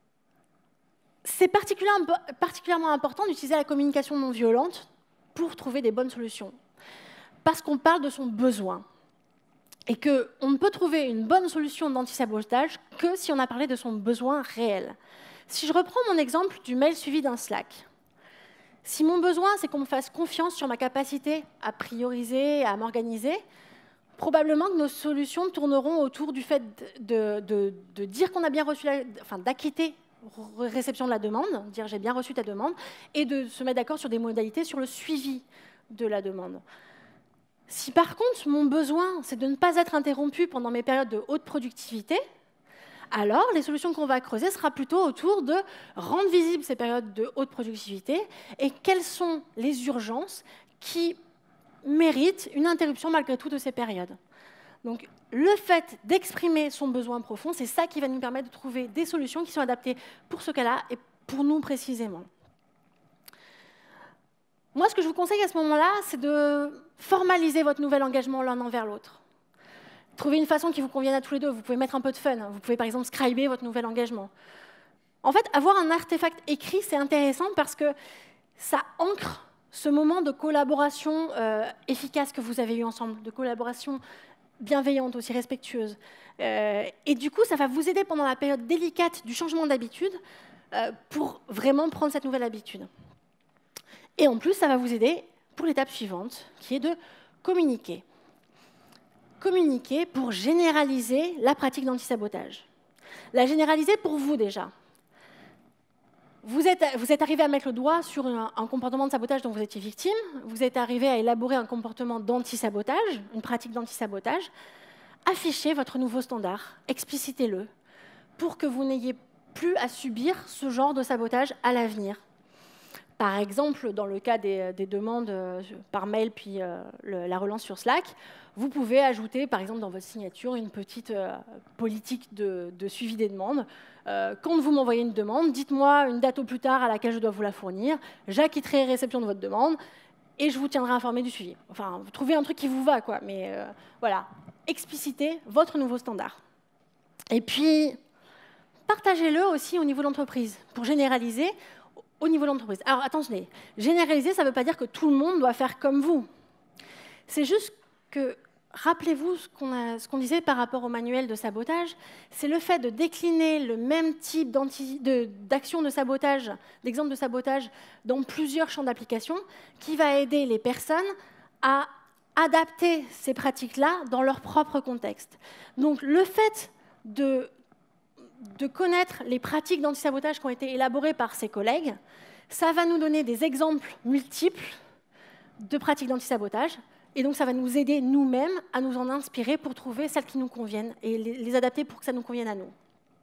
C'est particulièrement, particulièrement important d'utiliser la communication non violente pour trouver des bonnes solutions. Parce qu'on parle de son besoin. Et qu'on ne peut trouver une bonne solution d'anti-sabotage que si on a parlé de son besoin réel. Si je reprends mon exemple du mail suivi d'un Slack, si mon besoin, c'est qu'on me fasse confiance sur ma capacité à prioriser, à m'organiser, probablement que nos solutions tourneront autour du fait de, de, de dire qu'on a bien reçu, la, enfin d'acquitter réception de la demande, dire j'ai bien reçu ta demande, et de se mettre d'accord sur des modalités sur le suivi de la demande. Si par contre mon besoin, c'est de ne pas être interrompu pendant mes périodes de haute productivité, alors les solutions qu'on va creuser sera plutôt autour de rendre visibles ces périodes de haute productivité et quelles sont les urgences qui méritent une interruption malgré tout de ces périodes. Donc le fait d'exprimer son besoin profond, c'est ça qui va nous permettre de trouver des solutions qui sont adaptées pour ce cas-là et pour nous précisément. Moi, ce que je vous conseille à ce moment-là, c'est de formaliser votre nouvel engagement l'un envers l'autre. Trouvez une façon qui vous convienne à tous les deux. Vous pouvez mettre un peu de fun. Vous pouvez par exemple scriber votre nouvel engagement. En fait, avoir un artefact écrit, c'est intéressant parce que ça ancre ce moment de collaboration euh, efficace que vous avez eu ensemble, de collaboration bienveillante, aussi respectueuse. Euh, et du coup, ça va vous aider pendant la période délicate du changement d'habitude euh, pour vraiment prendre cette nouvelle habitude. Et en plus, ça va vous aider pour l'étape suivante, qui est de communiquer. Communiquer pour généraliser la pratique d'antisabotage. La généraliser pour vous déjà. Vous êtes, vous êtes arrivé à mettre le doigt sur un, un comportement de sabotage dont vous étiez victime, vous êtes arrivé à élaborer un comportement d'antisabotage, une pratique d'antisabotage. Affichez votre nouveau standard, explicitez-le, pour que vous n'ayez plus à subir ce genre de sabotage à l'avenir. Par exemple, dans le cas des, des demandes euh, par mail puis euh, le, la relance sur Slack, vous pouvez ajouter, par exemple, dans votre signature, une petite euh, politique de, de suivi des demandes. Euh, quand vous m'envoyez une demande, dites-moi une date au plus tard à laquelle je dois vous la fournir. J'acquitterai réception de votre demande et je vous tiendrai informé du suivi. Enfin, vous trouvez un truc qui vous va, quoi. Mais euh, voilà, explicitez votre nouveau standard. Et puis, partagez-le aussi au niveau de l'entreprise pour généraliser au niveau de l'entreprise. Alors, attendez, généraliser, ça ne veut pas dire que tout le monde doit faire comme vous. C'est juste que, rappelez-vous ce qu'on a, ce qu'on disait par rapport au manuel de sabotage, c'est le fait de décliner le même type d'action de, de sabotage, d'exemple de sabotage, dans plusieurs champs d'application, qui va aider les personnes à adapter ces pratiques-là dans leur propre contexte. Donc, le fait de de connaître les pratiques d'antisabotage qui ont été élaborées par ses collègues, ça va nous donner des exemples multiples de pratiques d'antisabotage, et donc ça va nous aider nous-mêmes à nous en inspirer pour trouver celles qui nous conviennent et les adapter pour que ça nous convienne à nous.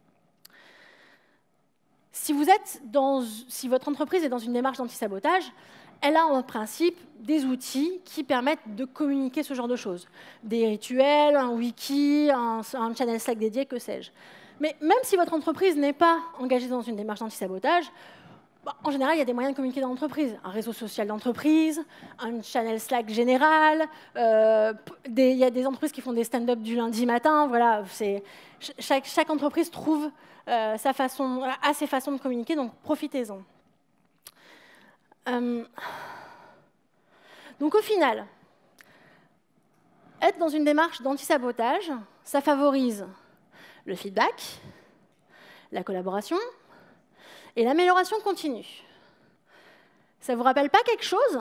Si, vous êtes dans, si votre entreprise est dans une démarche d'antisabotage, elle a en principe des outils qui permettent de communiquer ce genre de choses. Des rituels, un wiki, un, un channel Slack dédié, que sais-je. Mais même si votre entreprise n'est pas engagée dans une démarche d'antisabotage, bah, en général, il y a des moyens de communiquer dans l'entreprise. Un réseau social d'entreprise, un channel Slack général, euh, des, il y a des entreprises qui font des stand-up du lundi matin. Voilà, chaque, chaque entreprise trouve euh, sa façon, a ses façons de communiquer, donc profitez-en. Euh, donc au final, être dans une démarche d'antisabotage, ça favorise le feedback, la collaboration et l'amélioration continue. Ça ne vous rappelle pas quelque chose?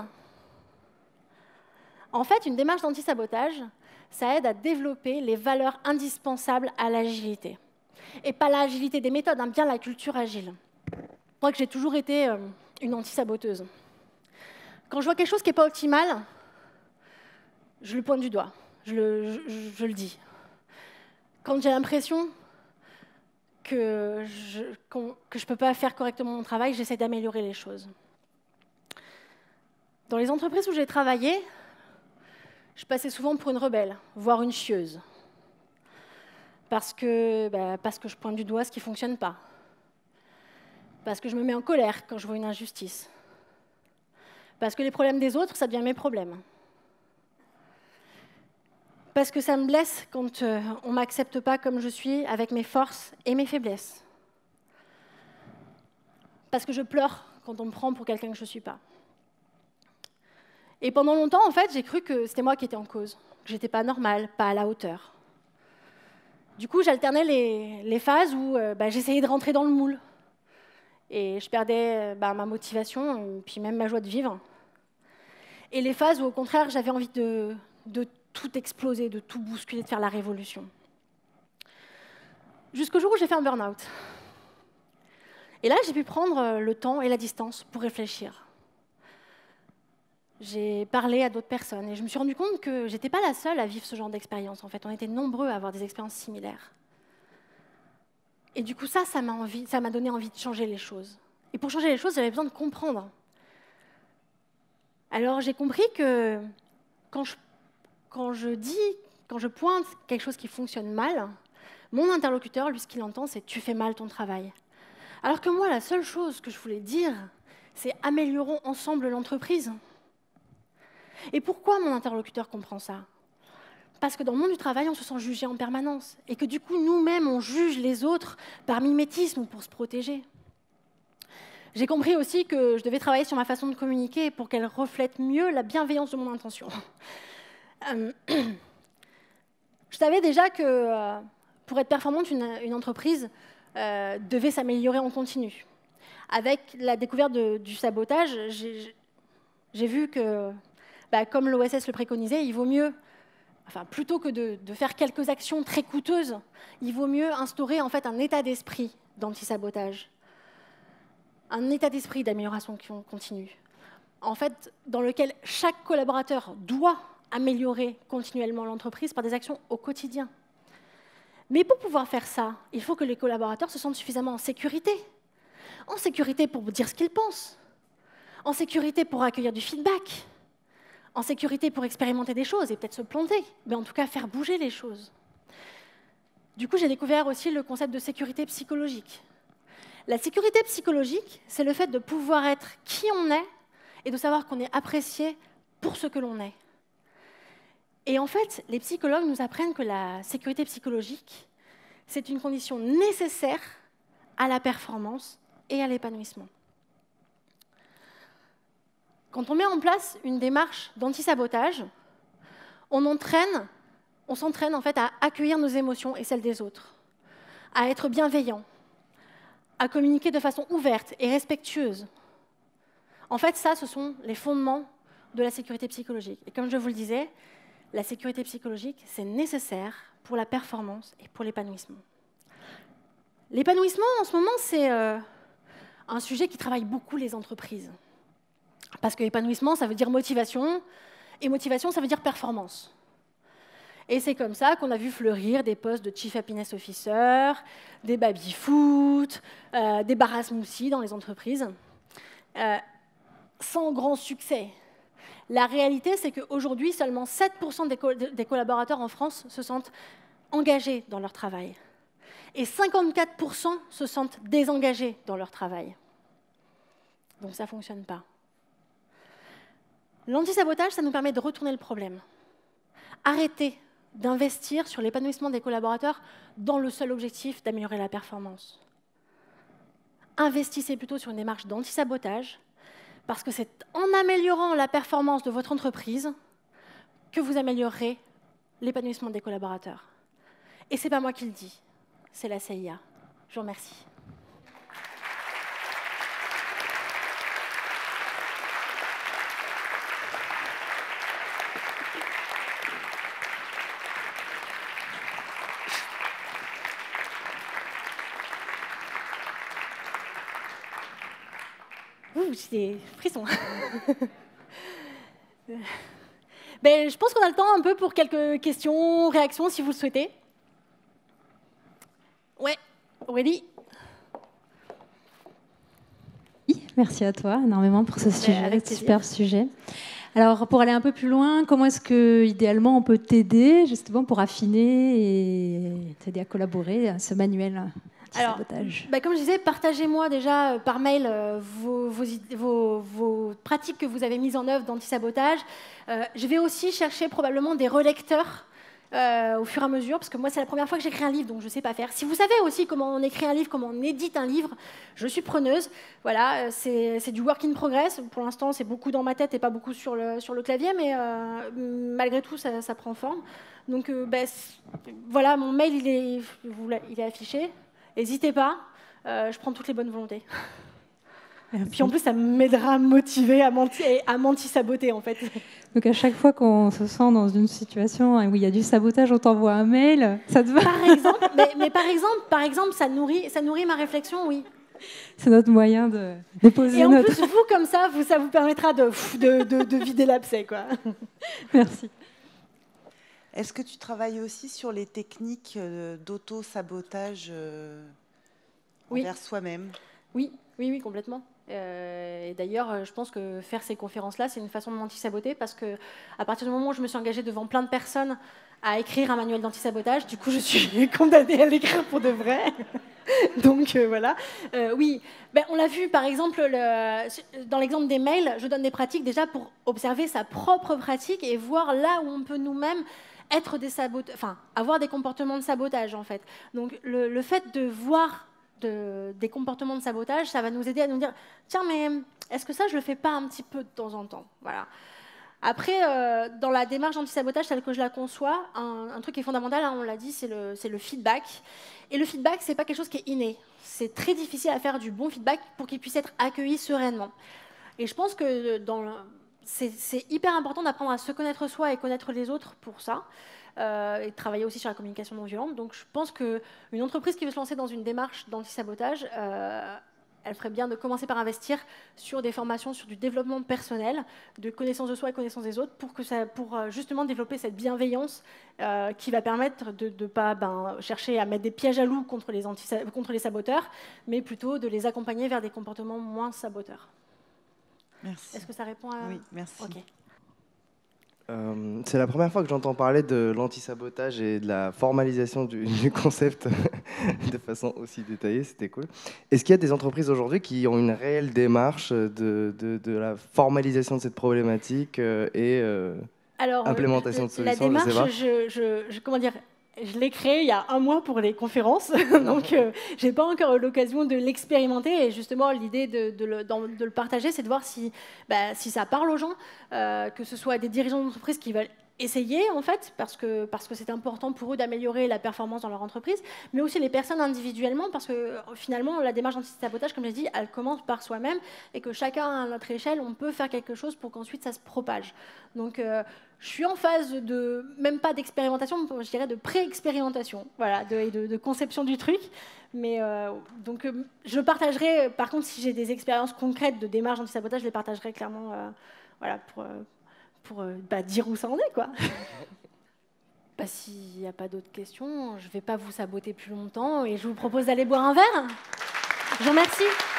En fait, une démarche d'anti-sabotage, ça aide à développer les valeurs indispensables à l'agilité. Et pas l'agilité des méthodes, hein, bien la culture agile. Moi, que j'ai toujours été euh, une anti-saboteuse. Quand je vois quelque chose qui n'est pas optimal, je le pointe du doigt, je le, je, je le dis. Quand j'ai l'impression que je ne peux pas faire correctement mon travail, j'essaie d'améliorer les choses. Dans les entreprises où j'ai travaillé, je passais souvent pour une rebelle, voire une chieuse. Parce que, bah, parce que je pointe du doigt ce qui ne fonctionne pas. Parce que je me mets en colère quand je vois une injustice. Parce que les problèmes des autres, ça devient mes problèmes. Parce que ça me blesse quand euh, on ne m'accepte pas comme je suis, avec mes forces et mes faiblesses. parce que je pleure quand on me prend pour quelqu'un que je ne suis pas. Et pendant longtemps, en fait, j'ai cru que c'était moi qui étais en cause, que j'étais pas normale, pas à la hauteur. Du coup, j'alternais les, les phases où euh, bah, j'essayais de rentrer dans le moule. Et je perdais euh, bah, ma motivation, puis même ma joie de vivre. Et les phases où, au contraire, j'avais envie de, de tout exploser, de tout bousculer, de faire la révolution. Jusqu'au jour où j'ai fait un burn-out. Et là, j'ai pu prendre le temps et la distance pour réfléchir. J'ai parlé à d'autres personnes et je me suis rendu compte que je n'étais pas la seule à vivre ce genre d'expérience. En fait, on était nombreux à avoir des expériences similaires. Et du coup, ça, ça m'a envie, ça m'a donné envie de changer les choses. Et pour changer les choses, j'avais besoin de comprendre. Alors, j'ai compris que quand je, quand je dis, quand je pointe quelque chose qui fonctionne mal, mon interlocuteur, lui, ce qu'il entend, c'est « tu fais mal ton travail ». Alors que moi, la seule chose que je voulais dire, c'est « améliorons ensemble l'entreprise ». Et pourquoi mon interlocuteur comprend ça? Parce que dans le monde du travail, on se sent jugé en permanence. Et que du coup, nous-mêmes, on juge les autres par mimétisme ou pour se protéger. J'ai compris aussi que je devais travailler sur ma façon de communiquer pour qu'elle reflète mieux la bienveillance de mon intention. Euh, je savais déjà que euh, pour être performante, une, une entreprise euh, devait s'améliorer en continu. Avec la découverte de, du sabotage, j'ai, j'ai vu que, bah, comme l'O S S le préconisait, il vaut mieux, enfin, plutôt que de, de faire quelques actions très coûteuses, il vaut mieux instaurer en fait un état d'esprit d'anti-sabotage, un état d'esprit d'amélioration continue, en fait, dans lequel chaque collaborateur doit améliorer continuellement l'entreprise par des actions au quotidien. Mais pour pouvoir faire ça, il faut que les collaborateurs se sentent suffisamment en sécurité. En sécurité pour dire ce qu'ils pensent, en sécurité pour accueillir du feedback, en sécurité pour expérimenter des choses et peut-être se planter, mais en tout cas faire bouger les choses. Du coup, j'ai découvert aussi le concept de sécurité psychologique. La sécurité psychologique, c'est le fait de pouvoir être qui on est et de savoir qu'on est apprécié pour ce que l'on est. Et en fait, les psychologues nous apprennent que la sécurité psychologique, c'est une condition nécessaire à la performance et à l'épanouissement. Quand on met en place une démarche d'anti-sabotage, on entraîne, on s'entraîne en fait à accueillir nos émotions et celles des autres, à être bienveillant, à communiquer de façon ouverte et respectueuse. En fait, ça, ce sont les fondements de la sécurité psychologique. Et comme je vous le disais, la sécurité psychologique, c'est nécessaire pour la performance et pour l'épanouissement. L'épanouissement, en ce moment, c'est euh, un sujet qui travaille beaucoup les entreprises. Parce que épanouissement, ça veut dire motivation, et motivation, ça veut dire performance. Et c'est comme ça qu'on a vu fleurir des postes de Chief Happiness Officer, des baby-foot, euh, des bar à smoothie dans les entreprises, euh, sans grand succès. La réalité, c'est qu'aujourd'hui, seulement sept pour cent des, co des collaborateurs en France se sentent engagés dans leur travail. Et cinquante-quatre pour cent se sentent désengagés dans leur travail. Donc ça ne fonctionne pas. L'anti-sabotage, ça nous permet de retourner le problème. Arrêter d'investir sur l'épanouissement des collaborateurs dans le seul objectif d'améliorer la performance. Investissez plutôt sur une démarche d'anti-sabotage, parce que c'est en améliorant la performance de votre entreprise que vous améliorerez l'épanouissement des collaborateurs. Et ce n'est pas moi qui le dis, c'est la C I A. Je vous remercie. Ouh, j'ai des frissons. Ben, je pense qu'on a le temps un peu pour quelques questions, réactions, si vous le souhaitez. Ouais, Aurélie. Merci à toi énormément pour ce sujet, super sujet. Alors, pour aller un peu plus loin, comment est-ce que, idéalement, on peut t'aider justement pour affiner et t'aider à collaborer à ce manuel? Alors, bah comme je disais, partagez-moi déjà euh, par mail euh, vos, vos, vos, vos pratiques que vous avez mises en œuvre d'anti-sabotage. Euh, je vais aussi chercher probablement des relecteurs euh, au fur et à mesure, parce que moi, c'est la première fois que j'écris un livre, donc je ne sais pas faire. Si vous savez aussi comment on écrit un livre, comment on édite un livre, je suis preneuse. Voilà, c'est du work in progress. Pour l'instant, c'est beaucoup dans ma tête et pas beaucoup sur le, sur le clavier, mais euh, malgré tout, ça, ça prend forme. Donc, euh, ben, voilà, mon mail, il est, il est affiché. N'hésitez pas, euh, je prends toutes les bonnes volontés. Merci. Puis en plus, ça m'aidera à me motiver, à m'anti-saboter en fait. Donc à chaque fois qu'on se sent dans une situation où il y a du sabotage, on t'envoie un mail, ça te va? Par exemple, mais, mais par exemple, par exemple, ça nourrit, ça nourrit ma réflexion, oui. C'est notre moyen de déposer Et en notre... plus, vous, comme ça, vous, ça vous permettra de, de, de, de vider l'abcès, quoi. Merci. Est-ce que tu travailles aussi sur les techniques d'auto-sabotage envers oui. soi-même? Oui, oui, oui, complètement. Euh, et d'ailleurs, je pense que faire ces conférences-là, c'est une façon de m'anti-saboter parce que à partir du moment où je me suis engagée devant plein de personnes à écrire un manuel d'anti-sabotage, du coup, je suis condamnée à l'écrire pour de vrai. Donc euh, voilà. Euh, oui, ben, on l'a vu par exemple le, dans l'exemple des mails, je donne des pratiques déjà pour observer sa propre pratique et voir là où on peut nous-mêmes être des saboteurs, enfin avoir des comportements de sabotage en fait. Donc le, le fait de voir De, des comportements de sabotage, ça va nous aider à nous dire tiens, mais est-ce que ça, je le fais pas un petit peu de temps en temps? Voilà. Après, euh, dans la démarche anti-sabotage telle que je la conçois, un, un truc qui est fondamental, hein, on l'a dit, c'est le, le feedback. Et le feedback, c'est pas quelque chose qui est inné. C'est très difficile à faire du bon feedback pour qu'il puisse être accueilli sereinement. Et je pense que c'est hyper important d'apprendre à se connaître soi et connaître les autres pour ça. Euh, et travailler aussi sur la communication non violente. Donc je pense qu'une entreprise qui veut se lancer dans une démarche d'anti-sabotage, euh, elle ferait bien de commencer par investir sur des formations, sur du développement personnel, de connaissance de soi et connaissance des autres, pour, que ça, pour justement développer cette bienveillance euh, qui va permettre de ne pas ben, chercher à mettre des pièges à loups contre les, anti contre les saboteurs, mais plutôt de les accompagner vers des comportements moins saboteurs. Merci. Est-ce que ça répond à... Oui, merci. Okay. Euh, c'est la première fois que j'entends parler de l'anti-sabotage et de la formalisation du, du concept de façon aussi détaillée, c'était cool. Est-ce qu'il y a des entreprises aujourd'hui qui ont une réelle démarche de, de, de la formalisation de cette problématique euh, et euh, Alors, implémentation de solutions? La démarche, je, je, je, comment dire, je l'ai créée il y a un mois pour les conférences, donc euh, je n'ai pas encore eu l'occasion de l'expérimenter. Et justement, l'idée de, de, le, de le partager, c'est de voir si, bah, si ça parle aux gens, euh, que ce soit des dirigeants d'entreprise qui veulent essayer, en fait, parce que parce que c'est important pour eux d'améliorer la performance dans leur entreprise, mais aussi les personnes individuellement, parce que finalement, la démarche anti-sabotage, comme je l'ai dit, elle commence par soi-même, et que chacun, à notre échelle, on peut faire quelque chose pour qu'ensuite ça se propage. Donc, euh, je suis en phase de, même pas d'expérimentation, je dirais de pré-expérimentation, voilà, de, de, de conception du truc. Mais euh, donc, euh, je partagerai, par contre, si j'ai des expériences concrètes de démarche anti-sabotage, je les partagerai clairement, euh, voilà, pour... Euh, pour euh, bah, dire où ça en est, quoi. Bah, s'il n'y a pas d'autres questions, je ne vais pas vous saboter plus longtemps et je vous propose d'aller boire un verre. Je vous remercie.